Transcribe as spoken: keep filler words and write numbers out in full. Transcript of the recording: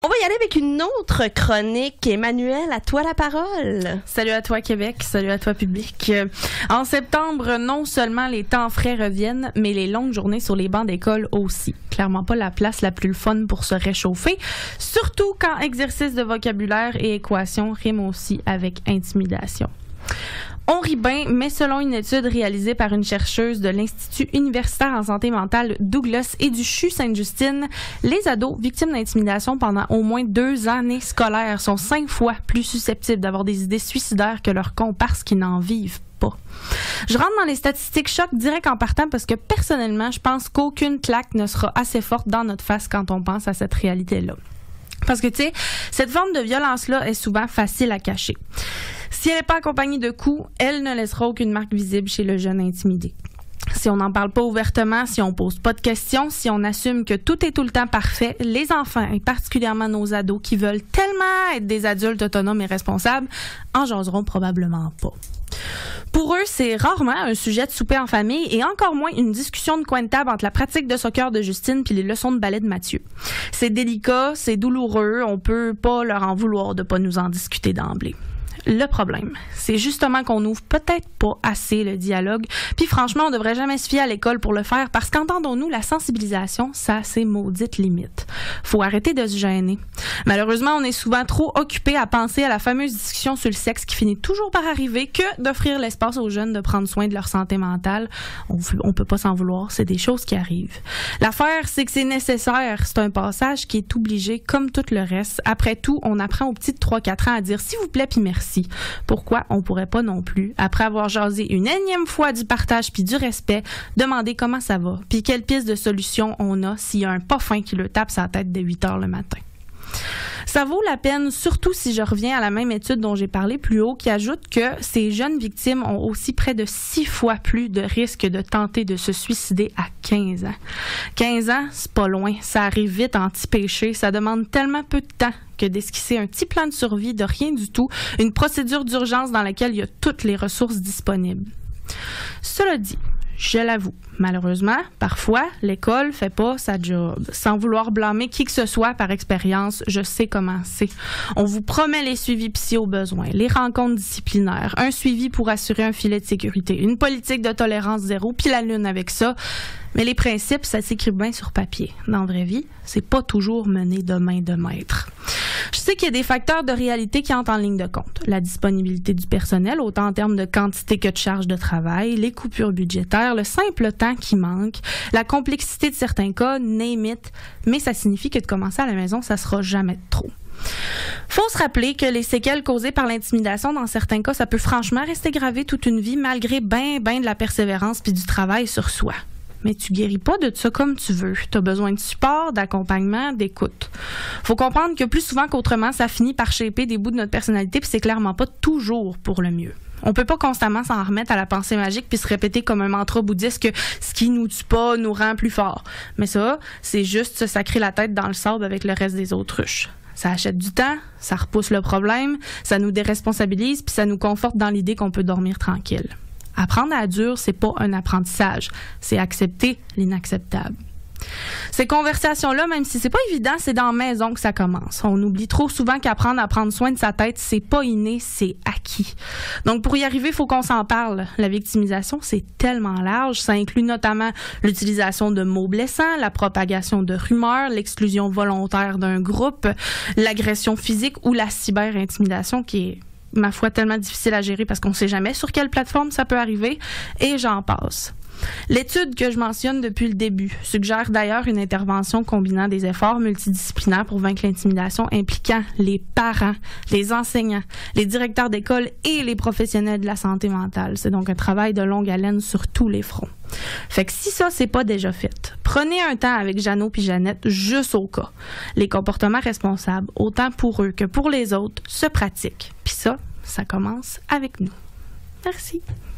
On va y aller avec une autre chronique. Emmanuel, à toi la parole. Salut à toi Québec, salut à toi public. En septembre, non seulement les temps frais reviennent, mais les longues journées sur les bancs d'école aussi. Clairement pas la place la plus fun pour se réchauffer, surtout quand exercice de vocabulaire et équation riment aussi avec intimidation. On rit bien, mais selon une étude réalisée par une chercheuse de l'Institut universitaire en santé mentale Douglas et du C H U Sainte-Justine, les ados victimes d'intimidation pendant au moins deux années scolaires sont cinq fois plus susceptibles d'avoir des idées suicidaires que leurs comparses qui n'en vivent pas. Je rentre dans les statistiques choc direct en partant parce que personnellement, je pense qu'aucune claque ne sera assez forte dans notre face quand on pense à cette réalité-là. Parce que, tu sais, cette forme de violence-là est souvent facile à cacher. Si elle n'est pas accompagnée de coups, elle ne laissera aucune marque visible chez le jeune intimidé. Si on n'en parle pas ouvertement, si on pose pas de questions, si on assume que tout est tout le temps parfait, les enfants, et particulièrement nos ados qui veulent tellement être des adultes autonomes et responsables, en jaseront probablement pas. Pour eux, c'est rarement un sujet de souper en famille et encore moins une discussion de coin de table entre la pratique de soccer de Justine puis les leçons de ballet de Mathieu. C'est délicat, c'est douloureux, on peut pas leur en vouloir de pas nous en discuter d'emblée. Le problème, c'est justement qu'on n'ouvre peut-être pas assez le dialogue. Puis franchement, on devrait jamais se fier à l'école pour le faire parce qu'entendons-nous, la sensibilisation, ça a ses maudites limites. Faut arrêter de se gêner. Malheureusement, on est souvent trop occupé à penser à la fameuse discussion sur le sexe qui finit toujours par arriver que d'offrir l'espace aux jeunes de prendre soin de leur santé mentale. On, on peut pas s'en vouloir, c'est des choses qui arrivent. L'affaire, c'est que c'est nécessaire. C'est un passage qui est obligé comme tout le reste. Après tout, on apprend aux petits de trois quatre ans à dire s'il vous plaît puis merci. Pourquoi on pourrait pas non plus, après avoir jasé une énième fois du partage puis du respect, demander comment ça va, puis quelle piste de solution on a s'il y a un pas fin qui le tape sa tête dès huit heures le matin. Ça vaut la peine, surtout si je reviens à la même étude dont j'ai parlé plus haut, qui ajoute que ces jeunes victimes ont aussi près de six fois plus de risques de tenter de se suicider à quinze ans. quinze ans, c'est pas loin. Ça arrive vite en petit péché. Ça demande tellement peu de temps que d'esquisser un petit plan de survie de rien du tout, une procédure d'urgence dans laquelle il y a toutes les ressources disponibles. Cela dit, je l'avoue, malheureusement, parfois, l'école fait pas sa job. Sans vouloir blâmer qui que ce soit par expérience, je sais comment c'est. On vous promet les suivis psy au besoin, les rencontres disciplinaires, un suivi pour assurer un filet de sécurité, une politique de tolérance zéro, puis la lune avec ça. Mais les principes, ça s'écrit bien sur papier. Dans la vraie vie, c'est pas toujours mené de main de maître. Je sais qu'il y a des facteurs de réalité qui entrent en ligne de compte. La disponibilité du personnel, autant en termes de quantité que de charge de travail, les coupures budgétaires, le simple temps qui manque, la complexité de certains cas, name it. Mais ça signifie que de commencer à la maison, ça sera jamais trop. Faut se rappeler que les séquelles causées par l'intimidation, dans certains cas, ça peut franchement rester gravé toute une vie malgré ben, ben de la persévérance puis du travail sur soi. Mais tu guéris pas de ça comme tu veux. Tu as besoin de support, d'accompagnement, d'écoute. Faut comprendre que plus souvent qu'autrement, ça finit par shaper des bouts de notre personnalité puis c'est clairement pas toujours pour le mieux. On peut pas constamment s'en remettre à la pensée magique puis se répéter comme un mantra bouddhiste que ce qui nous tue pas nous rend plus forts. Mais ça, c'est juste se sacrer la tête dans le sable avec le reste des autruches. Ça achète du temps, ça repousse le problème, ça nous déresponsabilise puis ça nous conforte dans l'idée qu'on peut dormir tranquille. Apprendre à dur, c'est pas un apprentissage, c'est accepter l'inacceptable. Ces conversations-là, même si c'est pas évident, c'est dans la maison que ça commence. On oublie trop souvent qu'apprendre à prendre soin de sa tête, c'est pas inné, c'est acquis. Donc pour y arriver, il faut qu'on s'en parle. La victimisation, c'est tellement large. Ça inclut notamment l'utilisation de mots blessants, la propagation de rumeurs, l'exclusion volontaire d'un groupe, l'agression physique ou la cyber-intimidation qui est, ma foi, tellement difficile à gérer parce qu'on ne sait jamais sur quelle plateforme ça peut arriver, et j'en passe. L'étude que je mentionne depuis le début suggère d'ailleurs une intervention combinant des efforts multidisciplinaires pour vaincre l'intimidation impliquant les parents, les enseignants, les directeurs d'école et les professionnels de la santé mentale. C'est donc un travail de longue haleine sur tous les fronts. Fait que si ça, c'est pas déjà fait, prenez un temps avec Jeannot puis Jeannette juste au cas. Les comportements responsables, autant pour eux que pour les autres, se pratiquent. Puis ça, ça commence avec nous. Merci.